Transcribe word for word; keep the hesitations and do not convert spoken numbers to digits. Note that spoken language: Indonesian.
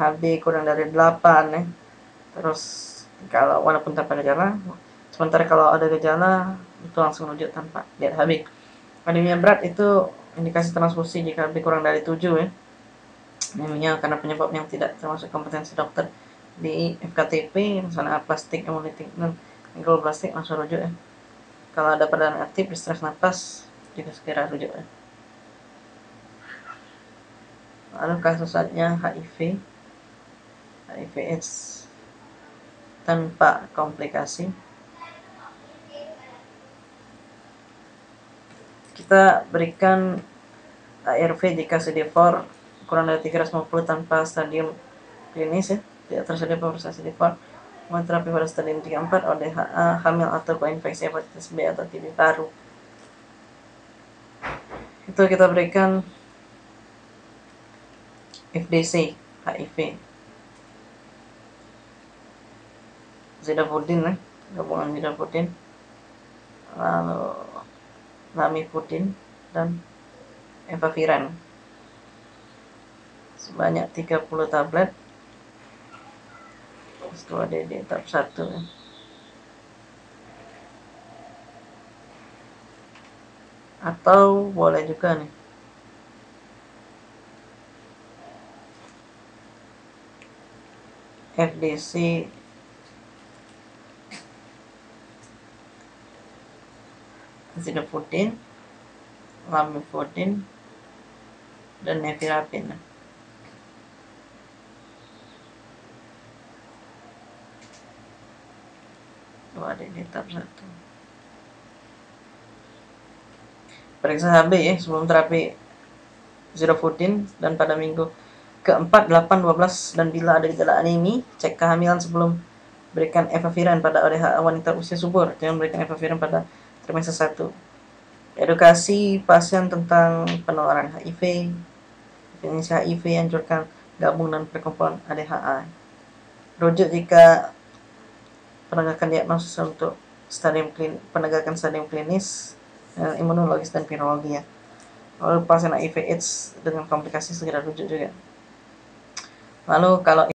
B kurang dari delapan ya. Terus kalau walaupun tanpa gejala, sementara kalau ada gejala itu langsung rujuk tanpa lihat H B. Anemia berat itu indikasi transfusi jika H B kurang dari tujuh ya. Anemia karena penyebab yang tidak termasuk kompetensi dokter di F K T P, misalnya aplastik, hemolitik, dan megaloblastik langsung rujuk ya. Kalau ada perdarahan aktif, distres napas juga segera rujuk ya. Lalu kasus selanjutnya H I V, H I V AIDS tanpa komplikasi. Kita berikan A R V jika C D empat kurang dari tiga ratus lima puluh tanpa stadium klinis ya, tidak tersedia pemeriksaan C D empat. Terapi pada stadium tiga empat, O D H A, hamil atau koinfeksi hepatitis B atau T B paru. Itu kita berikan F D C H I V, Zidovudin ya, gabungan Zidovudin, lalu Lamivudin dan Efavirenz sebanyak tiga puluh tablet dua D D tahap satu ya. Atau boleh juga nih F D C Zidovudin, Lamivudin, dan Nevirapin. dua D D tahap satu. Periksa H B ya sebelum terapi Zidovudin dan pada minggu keempat, delapan, dua belas, dan bila ada gejala anemi, cek kehamilan sebelum berikan Efavirenz pada O D H A wanita usia subur. Jangan berikan Efavirenz pada trimester satu. Edukasi pasien tentang penularan H I V, definisi H I V, anjurkan gabung dan perkumpulan A D H A. Rujuk jika penegakan diagnosis untuk stadium klin, penegakan stadium klinis, imunologis dan virologi ya. Lalu pasien H I V AIDS dengan komplikasi segera rujuk juga. Lalu kalau